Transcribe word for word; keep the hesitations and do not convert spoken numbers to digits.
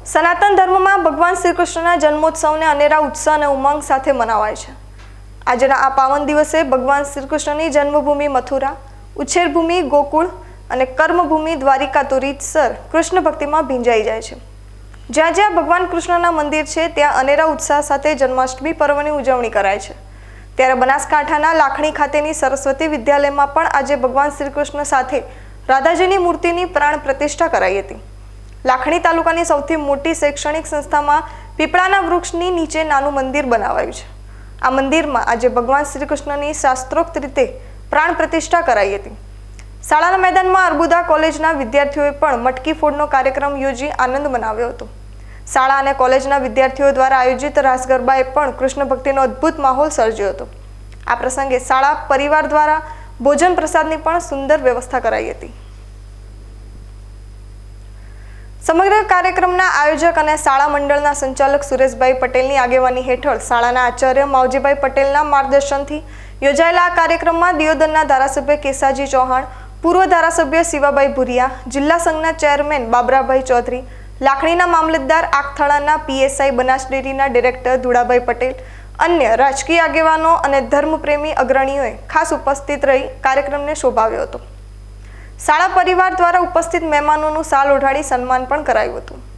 સનાતન ધર્મમાં ભગવાન શ્રી કૃષ્ણના જન્મોત્સવને અનેરા ઉત્સાહ અને ઉમંગ સાથે મનાવાય છે। આજના આ પાવન દિવસે ભગવાન શ્રી કૃષ્ણની જન્મભૂમિ મથુરા, ઉછેરભૂમિ ગોકુળ અને કર્મભૂમિ દ્વારિકા તો રીતસર કૃષ્ણ ભક્તિમાં ભીંજાઈ જાય છે। જ્યાં જ્યાં ભગવાન કૃષ્ણના મંદિર છે ત્યાં અનેરા ઉત્સાહ સાથે જન્માષ્ટમી પર્વની ઉજવણી કરાય છે। ત્યારે બનાસકાંઠાના લાખણી ખાતેની સરસ્વતી વિદ્યાલયમાં પણ આજે ભગવાન શ્રી કૃષ્ણ સાથે રાધાજીની મૂર્તિની પ્રાણ પ્રતિષ્ઠા કરાઈ હતી। લાખણી તાલુકાની સૌથી મોટી શૈક્ષણિક સંસ્થામાં પીપળાના વૃક્ષની નીચે નાનું મંદિર બનાવાયું છે। આ મંદિરમાં આજે ભગવાન શ્રી કૃષ્ણની શાસ્ત્રોક્ત રીતે પ્રાણ પ્રતિષ્ઠા કરાઈ હતી। શાળાના મેદાનમાં અર્બુદા કોલેજના વિદ્યાર્થીઓએ પણ મટકી ફોડનો કાર્યક્રમ યોજી આનંદ મનાવ્યો હતો। શાળા અને કોલેજના વિદ્યાર્થીઓ દ્વારા આયોજિત રાસ ગરબાએ પણ કૃષ્ણ ભક્તિનો અદ્ભુત માહોલ સર્જ્યો હતો। આ પ્રસંગે શાળા પરિવાર દ્વારા ભોજન પ્રસાદની પણ સુંદર વ્યવસ્થા કરાઈ હતી। સમગ્ર કાર્યક્રમના આયોજક અને શાળા મંડળના સંચાલક સુરેશભાઈ પટેલની આગેવાની હેઠળ શાળાના આચાર્ય માવજીભાઈ પટેલના માર્ગદર્શનથી યોજાયેલા આ કાર્યક્રમમાં દિયોદરના ધારાસભ્ય કેસાજી ચૌહાણ, પૂર્વ ધારાસભ્ય શિવાભાઈ ભુરિયા, જિલ્લા સંઘના ચેરમેન બાબરાભાઈ ચૌધરી, લાખણીના મામલતદાર, આખથાળાના પીએસઆઈ, બનાસ ડેરીના ડિરેક્ટર ધુડાભાઈ પટેલ, અન્ય રાજકીય આગેવાનો અને ધર્મપ્રેમી અગ્રણીઓએ ખાસ ઉપસ્થિત રહી કાર્યક્રમને શોભાવ્યો હતો। શાળા પરિવાર દ્વારા ઉપસ્થિત મહેમાનોનું શાલ ઓઢાડી સન્માન પણ કરાયું હતું।